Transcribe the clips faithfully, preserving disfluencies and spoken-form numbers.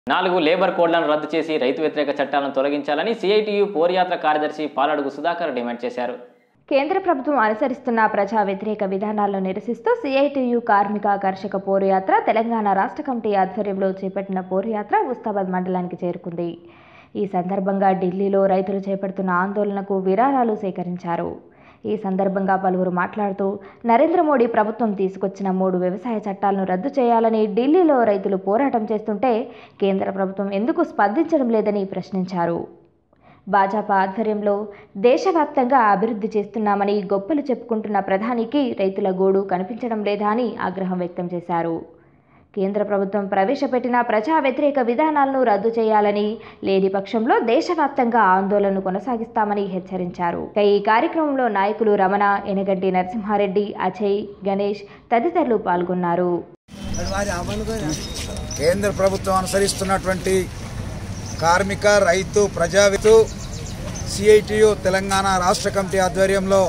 నాలుగు లేబర్ కోడ్లను రద్దు చేసి రైతు వ్యతిరేక చట్టాలను తొలగించాలని సిఐటియు పోర్యాత్ర కార్యదర్శి పాలడుగు సుధాకర్ డిమాండ్ చేశారు. కేంద్ర ప్రభుత్వం అనుసరిస్తున్న ప్రజా వ్యతిరేక విధానాలను నిరసిస్తూ సిఐటియు కార్మిక కర్షక పోరుయాత్ర తెలంగాణ రాష్ట్ర కమిటీ ఆధ్వర్యంలో చేపట్టిన పోరుయాత్ర ముస్తాబాద్ మండలానికి చేరుకుంది. ఈ సందర్భంగా ఢిల్లీలో రైతులు చేపడుతున్న ఆందోళనకు విరాళాలు సేకరించారు. ఈ సందర్భంగా పలువురు మాట్లాడుతూ నరేంద్ర మోడీ ప్రభుత్వం తీసుకొచ్చిన మూడు వ్యవసాయ చట్టాలను రద్దు చేయాలని ఢిల్లీలో రైతులు పోరాటం చేస్తుంటే కేంద్ర ప్రభుత్వం ఎందుకు స్పందించడం లేదని ప్రశ్నించారు. భాజపా ఆధ్వర్యంలో దేశవ్యాప్తంగా అభివృద్ధి చేస్తున్నామని గొప్పలు చెప్పుకుంటున్న ప్రధానికి రైతుల గోడు కనిపించడం లేదా అని ఆగ్రహం వ్యక్తం చేశారు. కేంద్ర ప్రభుత్వం ప్రవేశపెట్టిన ప్రజా వ్యతిరేక విధానాలను రద్దు చేయాలని, లేని పక్షంలో దేశవ్యాప్తంగా ఆందోళనను కొనసాగిస్తామని హెచ్చరించారు. ఈ కార్యక్రమంలో నాయకులు రమణ, ఎనగంటి నరసింహారెడ్డి, అజయ్, గణేష్ తదితరులు పాల్గొన్నారు. కేంద్ర ప్రభుత్వం అనుసరిస్తున్నటువంటి కార్మిక రైతు ప్రజావితు సిఐటియు తెలంగాణ రాష్ట్ర కమిటీ ఆధ్వర్యంలో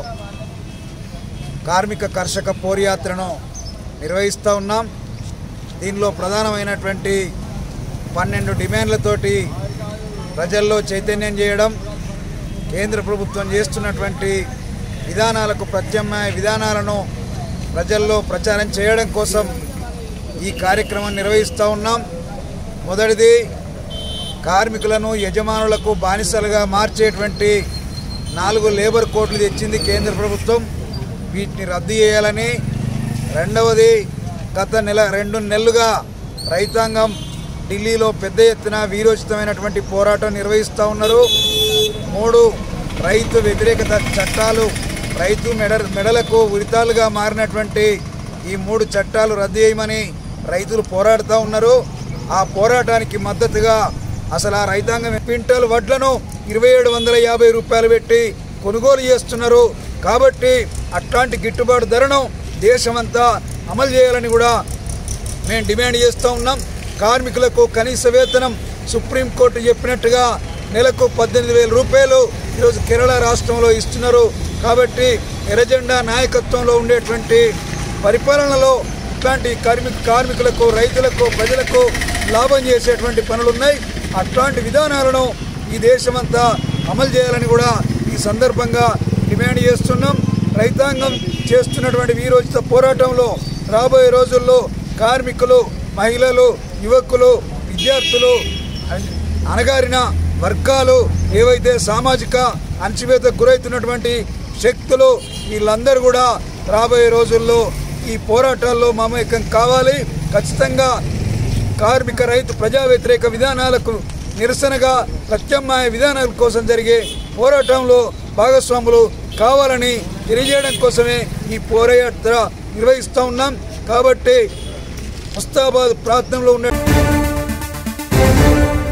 కార్మిక కర్షక పోరుయాత్రను నిర్వహిస్తూ ఉన్నాం. దీనిలో ప్రధానమైనటువంటి పన్నెండు డిమాండ్లతోటి ప్రజల్లో చైతన్యం చేయడం, కేంద్ర ప్రభుత్వం చేస్తున్నటువంటి విధానాలకు ప్రత్యామ్నాయ విధానాలను ప్రజల్లో ప్రచారం చేయడం కోసం ఈ కార్యక్రమం నిర్వహిస్తూ ఉన్నాం. మొదటిది, కార్మికులను యజమానులకు బానిసలుగా మార్చేటువంటి నాలుగు లేబర్ కోడ్లు తెచ్చింది కేంద్ర ప్రభుత్వం, వీటిని రద్దు చేయాలని. రెండవది, గత నెల రెండు నెలలుగా రైతాంగం ఢిల్లీలో పెద్ద ఎత్తున వీరోచితమైనటువంటి పోరాటం నిర్వహిస్తూ ఉన్నారు. మూడు, రైతు వ్యతిరేక చట్టాలు, రైతు మెడ మెడలకు ఉరితాలుగా మారినటువంటి ఈ మూడు చట్టాలు రద్దు చేయమని రైతులు పోరాడుతూ ఉన్నారు. ఆ పోరాటానికి మద్దతుగా అసలు ఆ రైతాంగం క్వింటాల్ వడ్లను ఇరవై ఏడు వందల యాభై రూపాయలు పెట్టి కొనుగోలు చేస్తున్నారు. కాబట్టి అట్లాంటి గిట్టుబాటు ధరను దేశమంతా అమలు చేయాలని కూడా మేము డిమాండ్ చేస్తూ ఉన్నాం. కార్మికులకు కనీస వేతనం సుప్రీంకోర్టు చెప్పినట్టుగా నెలకు పద్దెనిమిది వేల రూపాయలు ఈరోజు కేరళ రాష్ట్రంలో ఇస్తున్నారు. కాబట్టి ఎర్రజెండా నాయకత్వంలో ఉండేటువంటి పరిపాలనలో ఇట్లాంటి కార్మిక కార్మికులకు రైతులకు ప్రజలకు లాభం చేసేటువంటి పనులున్నాయి. అట్లాంటి విధానాలను ఈ దేశమంతా అమలు చేయాలని కూడా ఈ సందర్భంగా డిమాండ్ చేస్తున్నాం. రైతాంగం చేస్తున్నటువంటి వీరోచిత పోరాటంలో రాబోయే రోజుల్లో కార్మికులు, మహిళలు, యువకులు, విద్యార్థులు, అణగారిన వర్గాలు, ఏవైతే సామాజిక అణచివేతకు గురవుతున్నటువంటి శక్తులు, వీళ్ళందరూ కూడా రాబోయే రోజుల్లో ఈ పోరాటాల్లో మమేకం కావాలి. ఖచ్చితంగా కార్మిక రైతు ప్రజా వ్యతిరేక విధానాలకు నిరసనగా ప్రత్యామ్నాయ విధానాల కోసం జరిగే పోరాటంలో భాగస్వాములు కావాలని తెలియజేయడం కోసమే ఈ పోరాయాత్ర నిర్వహిస్తూ ఉన్నాం. కాబట్టి ముస్తాబాద్ ప్రాంతంలో ఉన్న